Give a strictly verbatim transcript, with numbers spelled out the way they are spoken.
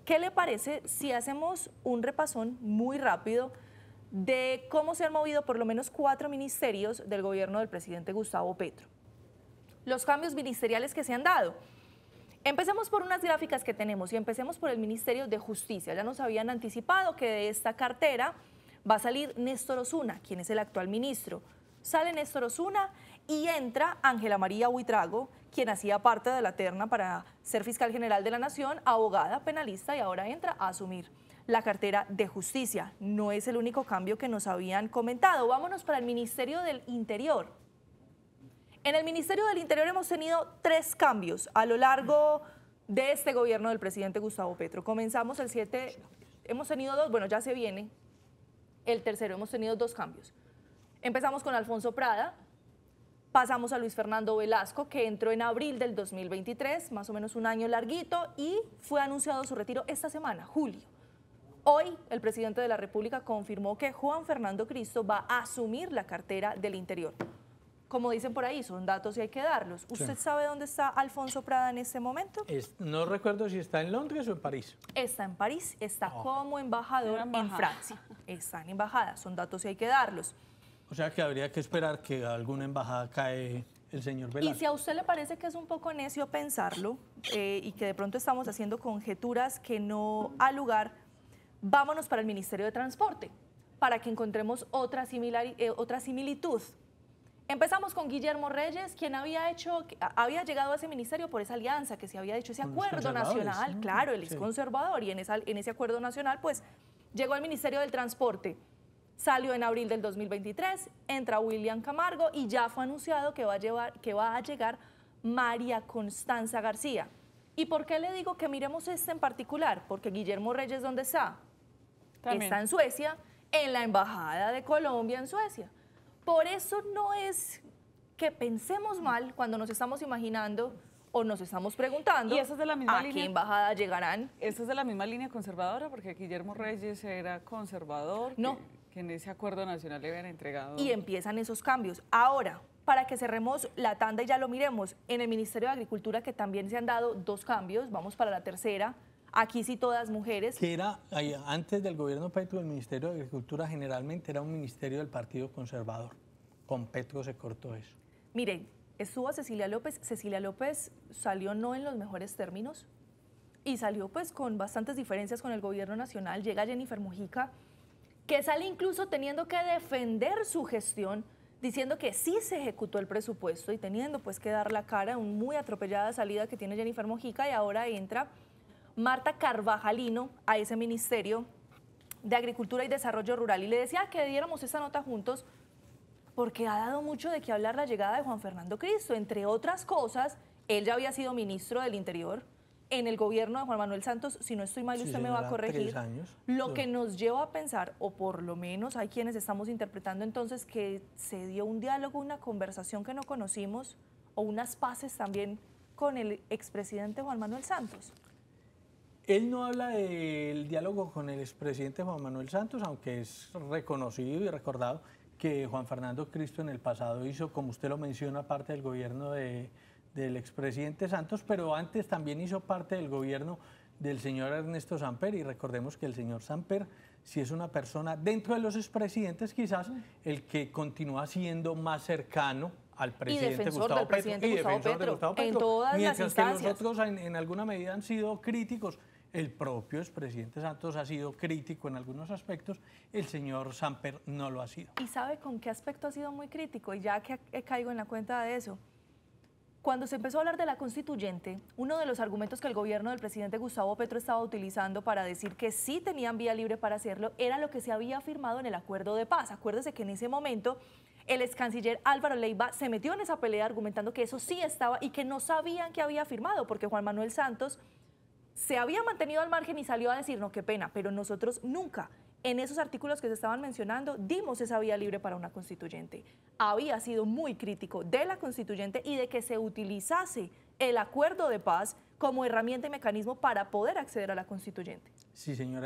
¿Qué le parece si hacemos un repasón muy rápido de cómo se han movido por lo menos cuatro ministerios del gobierno del presidente Gustavo Petro? Los cambios ministeriales que se han dado. Empecemos por unas gráficas que tenemos y empecemos por el Ministerio de Justicia. Ya nos habían anticipado que de esta cartera va a salir Néstor Osuna, quien es el actual ministro. Sale Néstor Osuna y entra Ángela María Buitrago, quien hacía parte de la terna para ser fiscal general de la Nación, abogada, penalista, y ahora entra a asumir la cartera de Justicia. No es el único cambio que nos habían comentado. Vámonos para el Ministerio del Interior. En el Ministerio del Interior hemos tenido tres cambios a lo largo de este gobierno del presidente Gustavo Petro. Comenzamos el siete, hemos tenido dos, bueno, ya se viene el tercero, hemos tenido dos cambios. Empezamos con Alfonso Prada, pasamos a Luis Fernando Velasco, que entró en abril del dos mil veintitrés, más o menos un año larguito, y fue anunciado su retiro esta semana, julio. Hoy el presidente de la República confirmó que Juan Fernando Cristo va a asumir la cartera del Interior. Como dicen por ahí, son datos y hay que darlos. ¿Usted sí. sabe dónde está Alfonso Prada en este momento? Es, no recuerdo si está en Londres o en París. Está en París, está oh. como embajador en Francia. Está en embajada, son datos y hay que darlos. O sea que habría que esperar que a alguna embajada cae el señor Velasco. Y si a usted le parece que es un poco necio pensarlo eh, y que de pronto estamos haciendo conjeturas que no ha lugar, vámonos para el Ministerio de Transporte, para que encontremos otra, similar, eh, otra similitud. Empezamos con Guillermo Reyes, quien había hecho, había llegado a ese ministerio por esa alianza que se había hecho, ese acuerdo nacional, ¿no? Claro, él es sí. conservador y en, esa, en ese acuerdo nacional pues llegó al Ministerio del Transporte, salió en abril del dos mil veintitrés, entra William Camargo y ya fue anunciado que va a, llevar, que va a llegar María Constanza García. ¿Y por qué le digo que miremos este en particular? Porque Guillermo Reyes, ¿dónde está? También. Está en Suecia, en la Embajada de Colombia en Suecia. Por eso no es que pensemos mal cuando nos estamos imaginando o nos estamos preguntando ¿Y eso es de la misma a línea? qué embajada llegarán. ¿Eso es de la misma línea conservadora? Porque Guillermo Reyes era conservador, no. que, que en ese acuerdo nacional le habían entregado. Y empiezan esos cambios. Ahora, para que cerremos la tanda y ya lo miremos, en el Ministerio de Agricultura que también se han dado dos cambios, vamos para la tercera. Aquí sí todas mujeres. Que era, antes del gobierno Petro, el Ministerio de Agricultura generalmente era un ministerio del Partido Conservador. Con Petro se cortó eso. Miren, estuvo Cecilia López. Cecilia López salió no en los mejores términos y salió pues con bastantes diferencias con el gobierno nacional. Llega Jennifer Mojica, que sale incluso teniendo que defender su gestión, diciendo que sí se ejecutó el presupuesto y teniendo pues que dar la cara, una muy atropellada salida que tiene Jennifer Mojica, y ahora entra Marta Carvajalino a ese Ministerio de Agricultura y Desarrollo Rural. Y le decía que diéramos esa nota juntos porque ha dado mucho de qué hablar la llegada de Juan Fernando Cristo. Entre otras cosas, él ya había sido ministro del Interior en el gobierno de Juan Manuel Santos, si no estoy mal, sí, usted señora, me va a corregir. Tres años. Lo que nos lleva a pensar, o por lo menos hay quienes estamos interpretando entonces que se dio un diálogo, una conversación que no conocimos, o unas paces también con el expresidente Juan Manuel Santos. Él no habla del diálogo con el expresidente Juan Manuel Santos, aunque es reconocido y recordado que Juan Fernando Cristo en el pasado hizo, como usted lo menciona, parte del gobierno de, del expresidente Santos, pero antes también hizo parte del gobierno del señor Ernesto Samper, y recordemos que el señor Samper sí es una persona, dentro de los expresidentes quizás, el que continúa siendo más cercano al presidente Gustavo Petro y defensor de Gustavo Petro, en todas mientras las que instancias. los otros en, en alguna medida han sido críticos. El propio expresidente Santos ha sido crítico en algunos aspectos, el señor Samper no lo ha sido. ¿Y sabe con qué aspecto ha sido muy crítico? Y ya que caigo en la cuenta de eso, cuando se empezó a hablar de la constituyente, uno de los argumentos que el gobierno del presidente Gustavo Petro estaba utilizando para decir que sí tenían vía libre para hacerlo era lo que se había firmado en el acuerdo de paz. Acuérdese que en ese momento el ex canciller Álvaro Leiva se metió en esa pelea argumentando que eso sí estaba y que no sabían que había firmado, porque Juan Manuel Santos se había mantenido al margen y salió a decir, no, qué pena, pero nosotros nunca, en esos artículos que se estaban mencionando, dimos esa vía libre para una constituyente. Había sido muy crítico de la constituyente y de que se utilizase el acuerdo de paz como herramienta y mecanismo para poder acceder a la constituyente. Sí, señora.